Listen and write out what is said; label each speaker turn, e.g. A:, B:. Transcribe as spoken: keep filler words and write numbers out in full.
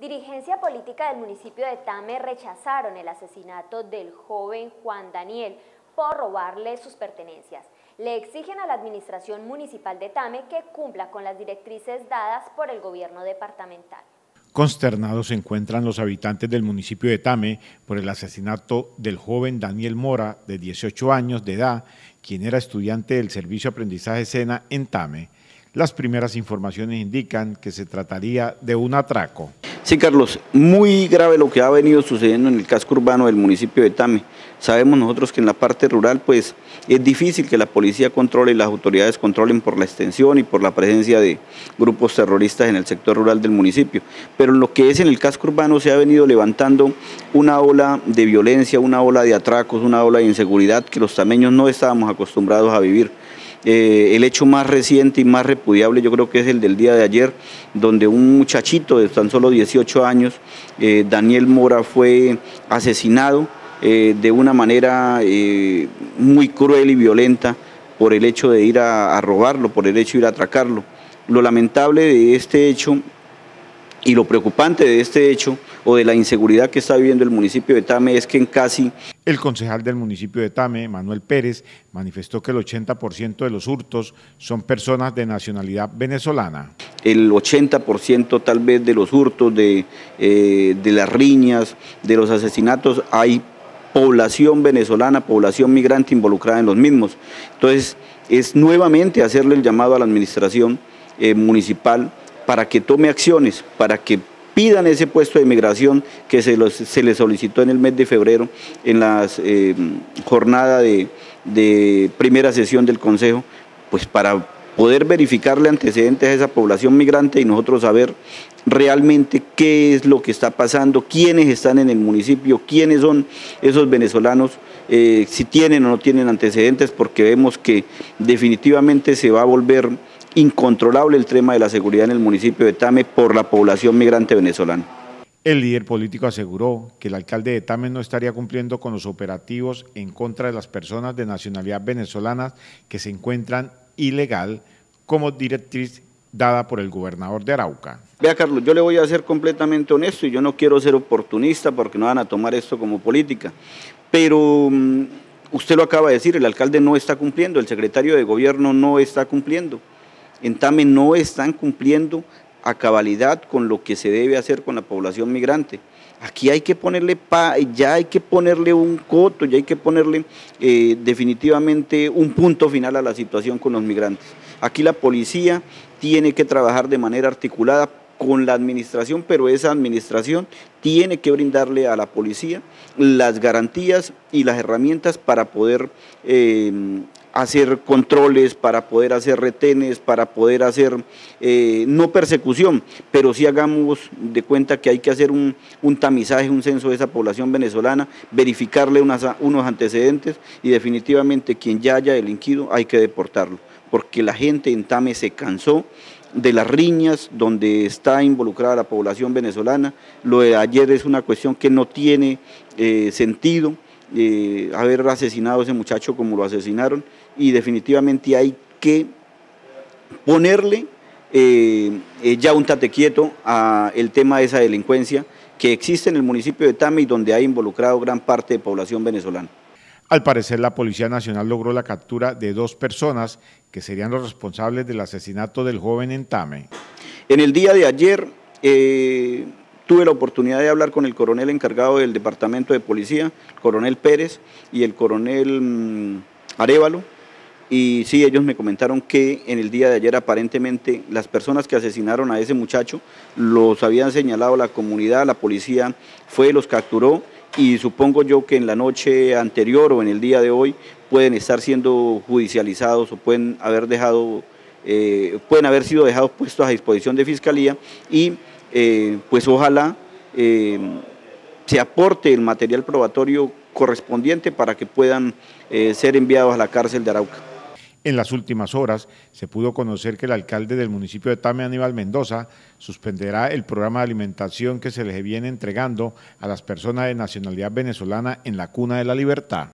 A: Dirigencia política del municipio de Tame rechazaron el asesinato del joven Juan Daniel por robarle sus pertenencias. Le exigen a la administración municipal de Tame que cumpla con las directrices dadas por el gobierno departamental.
B: Consternados se encuentran los habitantes del municipio de Tame por el asesinato del joven Daniel Mora, de dieciocho años de edad, quien era estudiante del Servicio de Aprendizaje SENA en Tame. Las primeras informaciones indican que se trataría de un atraco.
C: Sí, Carlos, muy grave lo que ha venido sucediendo en el casco urbano del municipio de Tame. Sabemos nosotros que en la parte rural pues es difícil que la policía controle y las autoridades controlen por la extensión y por la presencia de grupos terroristas en el sector rural del municipio. Pero en lo que es en el casco urbano se ha venido levantando una ola de violencia, una ola de atracos, una ola de inseguridad que los tameños no estábamos acostumbrados a vivir. Eh, el hecho más reciente y más repudiable yo creo que es el del día de ayer, donde un muchachito de tan solo dieciocho años, eh, Daniel Mora, fue asesinado eh, de una manera eh, muy cruel y violenta por el hecho de ir a, a robarlo, por el hecho de ir a atracarlo. Lo lamentable de este hecho y lo preocupante de este hecho o de la inseguridad que está viviendo el municipio de Tame es que en casi...
B: El concejal del municipio de Tame, Manuel Pérez, manifestó que el ochenta por ciento de los hurtos son personas de nacionalidad venezolana.
C: El ochenta por ciento tal vez de los hurtos, de, eh, de las riñas, de los asesinatos, hay población venezolana, población migrante involucrada en los mismos. Entonces, es nuevamente hacerle el llamado a la administración eh, municipal para que tome acciones, para que pidan ese puesto de migración que se, los, se les solicitó en el mes de febrero en la eh, jornada de, de primera sesión del Consejo, pues para poder verificarle antecedentes a esa población migrante y nosotros saber realmente qué es lo que está pasando, quiénes están en el municipio, quiénes son esos venezolanos, eh, si tienen o no tienen antecedentes, porque vemos que definitivamente se va a volver incontrolable el tema de la seguridad en el municipio de Tame por la población migrante venezolana.
B: El líder político aseguró que el alcalde de Tame no estaría cumpliendo con los operativos en contra de las personas de nacionalidad venezolana que se encuentran ilegal, como directriz dada por el gobernador de Arauca.
C: Vea, Carlos, yo le voy a ser completamente honesto y yo no quiero ser oportunista porque no van a tomar esto como política, pero um, usted lo acaba de decir, el alcalde no está cumpliendo, el secretario de gobierno no está cumpliendo. En Tame no están cumpliendo a cabalidad con lo que se debe hacer con la población migrante. Aquí hay que ponerle, pa, ya hay que ponerle un coto, ya hay que ponerle eh, definitivamente un punto final a la situación con los migrantes. Aquí la policía tiene que trabajar de manera articulada con la administración, pero esa administración tiene que brindarle a la policía las garantías y las herramientas para poder eh, hacer controles, para poder hacer retenes, para poder hacer, eh, no persecución, pero sí hagamos de cuenta que hay que hacer un, un tamizaje, un censo de esa población venezolana, verificarle unas, unos antecedentes y definitivamente quien ya haya delinquido hay que deportarlo, porque la gente en Tame se cansó de las riñas donde está involucrada la población venezolana. Lo de ayer es una cuestión que no tiene eh, sentido, eh, haber asesinado a ese muchacho como lo asesinaron, y definitivamente hay que ponerle eh, eh, ya un tate quieto al tema de esa delincuencia que existe en el municipio de Tame y donde ha involucrado gran parte de población venezolana.
B: Al parecer, la Policía Nacional logró la captura de dos personas que serían los responsables del asesinato del joven en Tame.
C: En el día de ayer eh, tuve la oportunidad de hablar con el coronel encargado del departamento de policía, el coronel Pérez y el coronel mmm, Arévalo, y sí, ellos me comentaron que en el día de ayer aparentemente las personas que asesinaron a ese muchacho los habían señalado la comunidad, la policía fue, los capturó, y supongo yo que en la noche anterior o en el día de hoy pueden estar siendo judicializados o pueden haber dejado, eh, pueden haber sido dejados puestos a disposición de fiscalía y eh, pues ojalá eh, se aporte el material probatorio correspondiente para que puedan eh, ser enviados a la cárcel de Arauca.
B: En las últimas horas se pudo conocer que el alcalde del municipio de Tame, Aníbal Mendoza, suspenderá el programa de alimentación que se les viene entregando a las personas de nacionalidad venezolana en la Cuna de la Libertad.